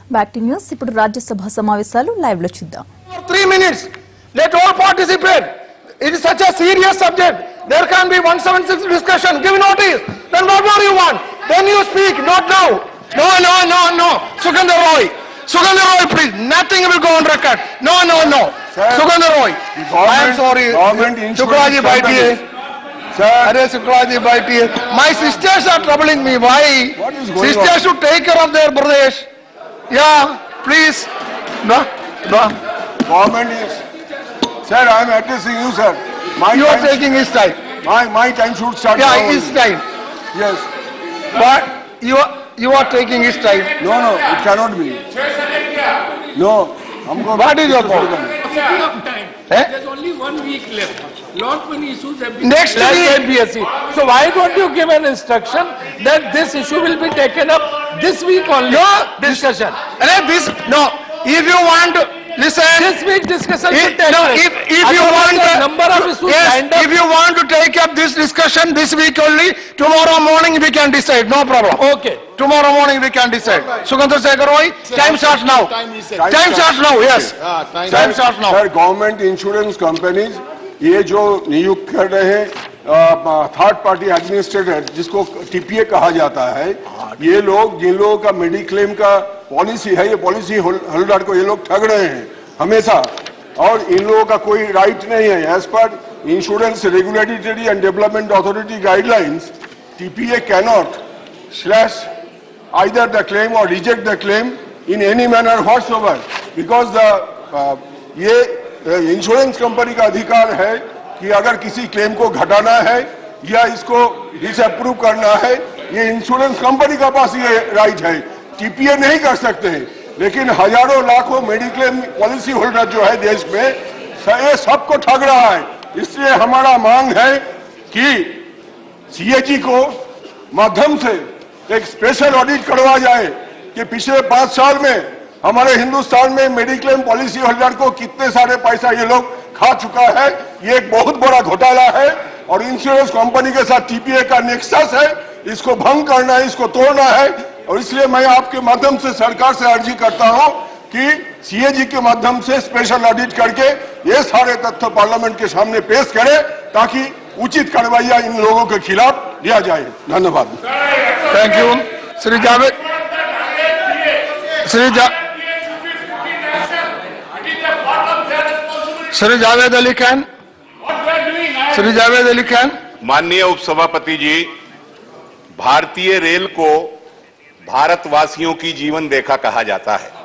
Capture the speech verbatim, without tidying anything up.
Back to news. ఇప్పుడు రాజ్యసభ సమావేశాలు live లో చూద్దాం. three minutes. Let all participate. It is such a serious subject. There can be one seventy-six discussion. Give notice. Then what more you want? Then you speak. Not now. No, no, no, no. Sugandhar Roy. Sugandhar Roy, please. Nothing will go on record. No, no, no. Sir, Sugandhar Roy. I am sorry. Shuklaji Baitiye. Sir. Arre Shuklaji Baitiye. My sisters are troubling me. Why? Sisters should take care of their brothers. Yeah, please. No, no. Government is, sir, I am addressing you, sir. My you are taking his time. My my time should start. Yeah, now. his time. Yes. But you are you are taking his time. No, no, it cannot be. No. What is your point? Of time. Eh? There's only one week left. Lot many issues have been Next week B S C. So why don't you give an instruction that this issue will be taken up this week only? No discussion. This, this no. If you want to listen, This week discussion if, will take no, place. if if you Otherwise, want the to, number of issues yes, lined up. if you want to take up this discussion this week only, tomorrow morning we can decide. No problem. Okay. Tomorrow morning we can decide. Sugandhar Shekhar Roy, time starts now. Time starts now. Yes. Time starts now. Sir, government insurance companies ये जो नियुक्त कर रहे हैं third party administrator जिसको TPA कहा जाता है, ये लोग जिन लोगों का मेडिक्लेम का पॉलिसी है, ये पॉलिसी होल्डर को ये लोग ठग रहे हैं हमेशा, और इन लोगों का कोई राइट नहीं है. एज पर insurance regulatory and development authority guidelines, TPA cannot slash either the claim or reject the claim in any manner whatsoever, because the uh, ये इंश्योरेंस कंपनी का अधिकार है कि अगर किसी क्लेम को घटाना है या इसको डिसअप्रूव करना है, ये इंश्योरेंस कंपनी का पास ये राइट है. टीपीए नहीं कर सकते हैं. लेकिन हजारों लाखों मेडिक्लेम पॉलिसी होल्डर जो है देश में, ये सबको ठग रहा है. इसलिए हमारा मांग है कि सीएजी को माध्यम से एक स्पेशल ऑडिट करवा जाए कि पिछले पांच साल में हमारे हिंदुस्तान में मेडिक्लेम पॉलिसी होल्डर को कितने सारे पैसा ये लोग खा चुका है. ये एक बहुत बड़ा घोटाला है और इंश्योरेंस कंपनी के साथ टीपीए का नेक्सस है. इसको भंग करना है, इसको तोड़ना है. और इसलिए मैं आपके माध्यम से सरकार से अर्जी करता हूं कि सीएजी के माध्यम से स्पेशल ऑडिट करके ये सारे तथ्य पार्लियामेंट के सामने पेश करें ताकि उचित कार्रवाई इन लोगों के खिलाफ लिया जाए. धन्यवाद. Thank you. Shri Javed. Shri Ja. Shri Javed Ali Khan. Shri Javed Ali Khan. माननीय उपसभापति जी, भारतीय रेल को भारतवासियों की जीवन रेखा कहा जाता है.